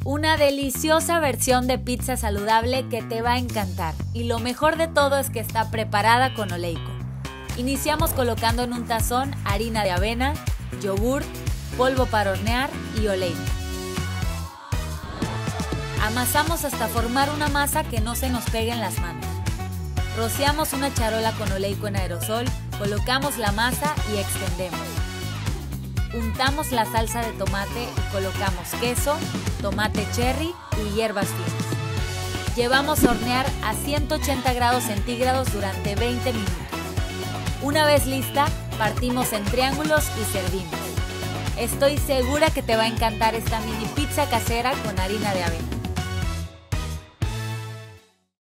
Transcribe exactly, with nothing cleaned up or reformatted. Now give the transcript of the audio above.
Una deliciosa versión de pizza saludable que te va a encantar. Y lo mejor de todo es que está preparada con oleico. Iniciamos colocando en un tazón harina de avena, yogur, polvo para hornear y oleico. Amasamos hasta formar una masa que no se nos pegue en las manos. Rociamos una charola con oleico en aerosol, colocamos la masa y extendemos. Untamos la salsa de tomate y colocamos queso, tomate cherry y hierbas finas. Llevamos a hornear a ciento ochenta grados centígrados durante veinte minutos. Una vez lista, partimos en triángulos y servimos. Estoy segura que te va a encantar esta mini pizza casera con harina de avena.